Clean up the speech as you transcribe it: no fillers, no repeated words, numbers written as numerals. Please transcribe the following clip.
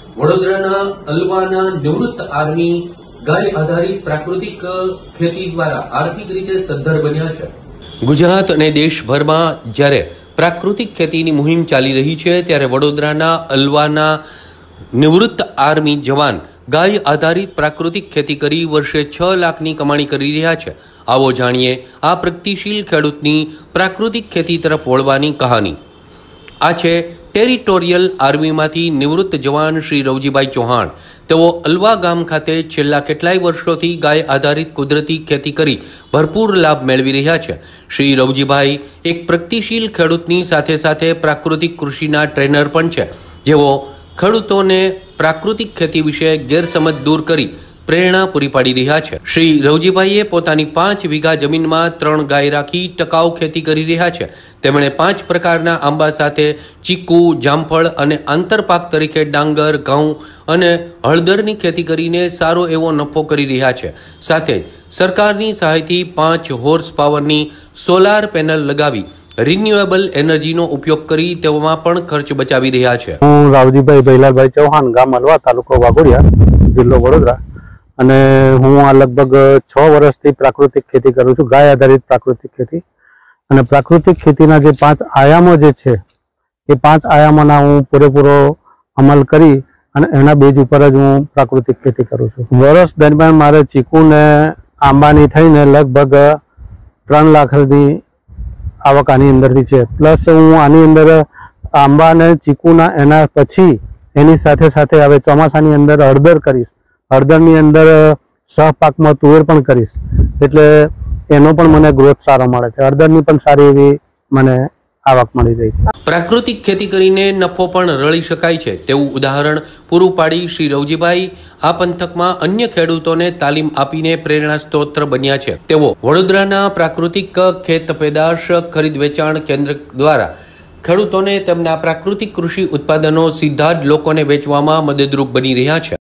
વડોદરાના અલવાના નિવૃત્ત આર્મી ગાય આધારિત પ્રાકૃતિક ખેતી દ્વારા આર્થિક રીતે સદ્ધર બન્યા છે। ગુજરાત અને દેશભરમાં જ્યારે પ્રાકૃતિક ખેતીની મુહિમ ચાલી રહી છે ત્યારે વડોદરાના અલવાના નિવૃત્ત આર્મી જવાન ગાય આધારિત પ્રાકૃતિક ખેતી કરી વર્ષે 6 લાખની કમાણી કરી રહ્યા છે। આવો જાણીએ આ પ્રગતિશીલ ખેડૂતની પ્રાકૃતિક ખેતી તરફ વળવાની કહાની। આ છે ટેરિટોરિયલ આર્મીમાંથી નિવૃત્ત જવાન શ્રી રવજીભાઈ ચૌહાણ। તેઓ અલવા ગામ ખાતે છેલ્લા કેટલાય વર્ષોથી ગાય આધારિત કુદરતી ખેતી કરી ભરપૂર લાભ મેળવી રહ્યા છે। શ્રી રવજીભાઈ એક પ્રગતિશીલ ખેડૂતની સાથે સાથે પ્રાકૃતિક કૃષિના ટ્રેનર પણ છે, જેઓ ખેડૂતોને પ્રાકૃતિક ખેતી વિશે ગેરસમજ દૂર કરી પ્રેરણા પૂરી પાડી રહ્યા છે। શ્રી રવજીભાઈએ પોતાની 5 વીઘા જમીનમાં 3 ગાય રાખી ટકાઉ ખેતી કરી રહ્યા છે। તેમણે 5 પ્રકારના આંબા સાથે ચીકુ, જામફળ અને આંતરપાક તરીકે ડાંગર, ઘઉં અને હળદરની ખેતી કરીને સારો એવો નફો કરી રહ્યા છે। સાથે જ સરકારની સહાયથી 5 હોર્સ પાવરની સોલાર પેનલ લગાવી રિન્યુએબલ એનર્જીનો ઉપયોગ કરી તેમાં પણ ખર્ચ બચાવી રહ્યા છે। હું રાવજીભાઈ ભૈલાભાઈ ચૌહાણ, ગામ અલવા, તાલુકો વાઘોડિયા, જિલ્લો વડોદરા, અને હું આ લગભગ 6 વર્ષથી પ્રાકૃતિક ખેતી કરું છું, ગાય આધારિત પ્રાકૃતિક ખેતી। અને પ્રાકૃતિક ખેતીના જે 5 આયામો જે છે એ 5 આયામોના હું પૂરેપૂરો અમલ કરી અને એના બેઝ ઉપર જ હું પ્રાકૃતિક ખેતી કરું છું। વર્ષ દરમિયાન મારે ચીકુ ને આંબાની થઈને લગભગ 3 લાખની આવક આની અંદરથી છે। પ્લસ હું આની અંદર આંબા અને ચીકુના એના પછી એની સાથે સાથે હવે ચોમાસાની અંદર હળદર કરીશ, હળદરની અંદર સહપાકમાં તુવેર પણ કરીશ, એટલે એનો પણ મને ગ્રોથ સારો મળે છે। હળદરની પણ સારી એવી મને આવક મળી રહી છે। પ્રાકૃતિક ખેતી કરીને નફો પણ રળી શકાય છે તેવું ઉદાહરણ પૂરું પાડી શ્રી રવજીભાઈ આ પંથકમાં અન્ય ખેડૂતોને તાલીમ આપીને પ્રેરણા સ્ત્રોત બન્યા છે। તેઓ વડોદરાના પ્રાકૃતિક ખેત પેદાશ ખરીદ વેચાણ કેન્દ્ર દ્વારા ખેડૂતોને તેમના પ્રાકૃતિક કૃષિ ઉત્પાદનો સીધા જ લોકોને વેચવામાં મદદરૂપ બની રહ્યા છે।